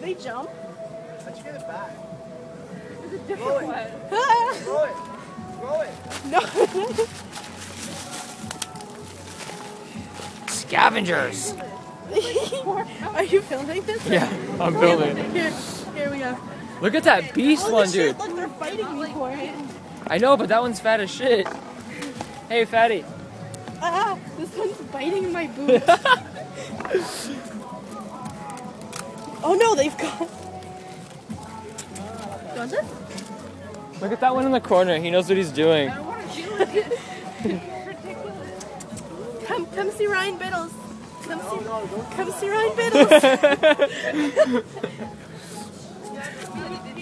they jump? How'd you get it back? It's a different one. Throw it. Throw it. No. Scavengers. Are you filming this? Yeah, I'm filming. Here we go. Look at that beast one, dude. Look, they're fighting me for it. I know, but that one's fat as shit. Hey, fatty. Ah, this one's biting my boot. Oh no, they've got. You want this? Look at that one in the corner. He knows what he's doing. I don't want to do it. Ridiculous. Come see Ryan Biddles. Come see Ryan Biddles.